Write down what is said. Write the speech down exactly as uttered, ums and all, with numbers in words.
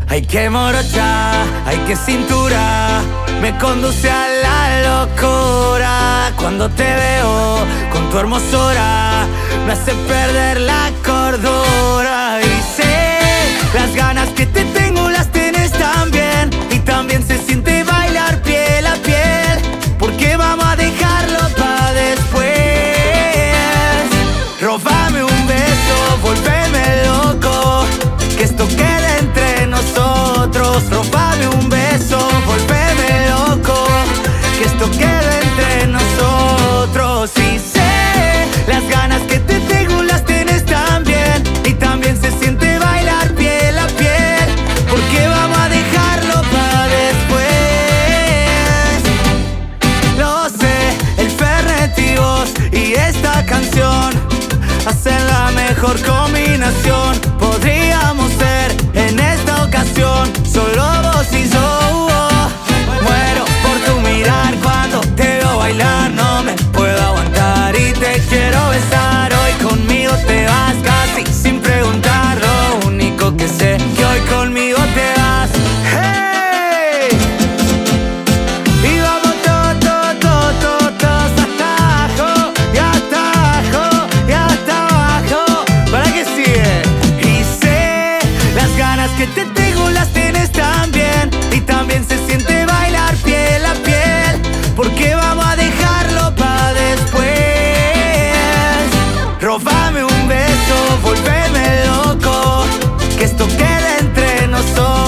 Hay que morocha, hay que cintura, me conduce a la locura. Cuando te veo con tu hermosura, me hace perder la cordura. Y sé, las ganas que te tengo las tienes también, y también se siente bailar piel a piel, porque vamos a dejarlo pa' después. Róbame un beso, volveme loco, que esto quede entre nosotros. Róbame un beso, volveme loco, que esto quede entre nosotros. Y sé, las ganas que te tengo las tienes también, y también se siente bailar piel a piel, porque vamos a dejarlo pa' después. Lo sé, el Fernet y vos y esta canción hacen la mejor combinación. Podríamos ser en esta ocasión solo vos y yo. Muero por tu mirar cuando te veo bailar, no me puedo aguantar y te quiero besar. Hoy conmigo te vas casi sin preguntar, lo único que sé que hoy conmigo te vas. ¡Hey! Y vamos todos, todos, todos, todos hasta abajo, y hasta abajo, y hasta abajo. ¿Para qué sigue? Y sé, las ganas que te tengo las tienes también, y también se siente bailar piel a piel, porque vamos a dejarlo pa' después. Róbame un beso, volveme loco, que esto quede entre nosotros.